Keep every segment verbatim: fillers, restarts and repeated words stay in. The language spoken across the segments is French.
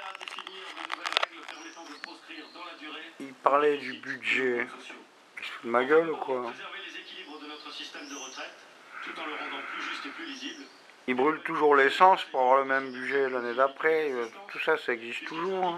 Il parlait du budget. Il se fout de ma gueule ou quoi? Il brûle toujours l'essence pour avoir le même budget l'année d'après. Tout ça, ça existe toujours. Hein.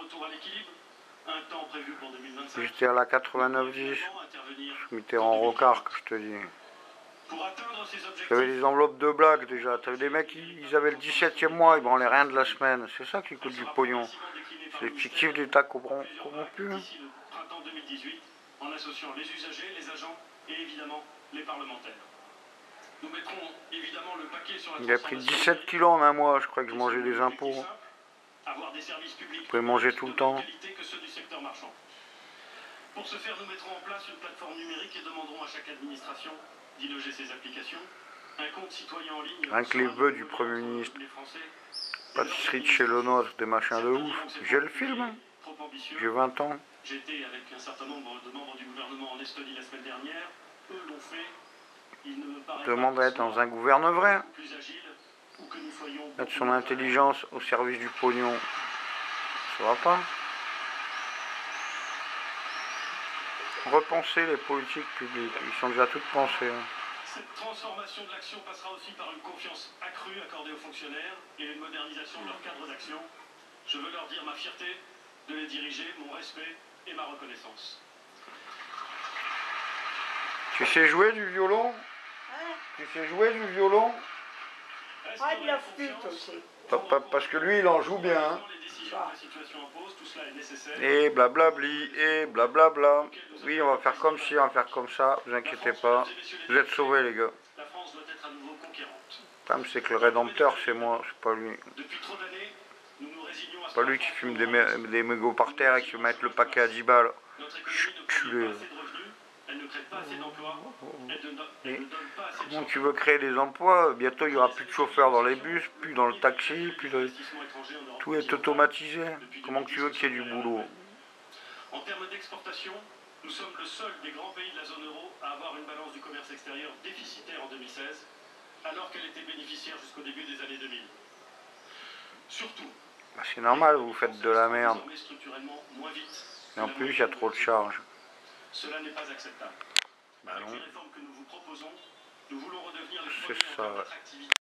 J'étais à la quatre-vingt-neuf dix. Mitterrand Rocard, que je te dis. J'avais des enveloppes de blagues déjà. T'avais des mecs, ils avaient le dix-septième mois, ils branlaient rien de la semaine. C'est ça qui coûte du pognon. C'est les fictifs d'État corrompus. Hein. En associant les usagers, les agents et évidemment les parlementaires. Nous mettrons évidemment le paquet sur la Il a pris dix-sept kilos en un mois, je crois que je mangeais des impôts. Avoir des services publics je pouvais manger tout le temps. Que ceux du secteur marchand. Pour ce faire, nous mettrons en place une plateforme numérique et demanderons à chaque administration d'y loger ses applications. Un compte citoyen en ligne. Rien que les vœux du Premier ministre. Pâtisserie de chez le nôtre, des machins de ouf. J'ai le film. J'ai vingt ans. J'étais avec un certain nombre de membres du gouvernement en Estonie la semaine dernière. Eux l'ont fait. Il ne me paraît demande à être dans un gouvernement vrai. Plus agile, ou que nous soyons mettre son intelligence au service du pognon. Ça va pas. Repenser les politiques publiques. Ils sont déjà toutes pensées. Hein. Cette transformation de l'action passera aussi par une confiance accrue accordée aux fonctionnaires et une modernisation de leur cadre d'action. Je veux leur dire ma fierté de les diriger, mon respect et ma reconnaissance. Tu sais jouer du violon? Hein? Tu sais jouer du violon? Ah, de la flûte aussi. Parce que lui, il en joue bien. Hein. Et blablabli, et blablabla. Oui, on va faire comme ci, on va faire comme ça. Vous inquiétez pas. Vous êtes sauvés, les gars. Le problème, c'est que le rédempteur, c'est moi, c'est pas lui. C'est pas lui qui fume des, mé des mégots par terre et qui veut mettre le paquet à dix balles. Culé. Et comment tu veux créer des emplois? Bientôt il n'y aura plus de chauffeurs dans les bus, plus dans le taxi, plus de... tout est automatisé. Comment tu veux qu'il y ait du boulot? En termes d'exportation, nous sommes le seul des grands pays de la zone euro à avoir une balance du commerce extérieur déficitaire en deux mille seize, alors qu'elle était bénéficiaire jusqu'au début des années deux mille. Surtout, bah c'est normal, vous faites de la merde. Et en plus, il y a trop de charges. Cela n'est pas acceptable. Bah Avec les réformes que nous vous proposons, nous voulons redevenir le c'est ça.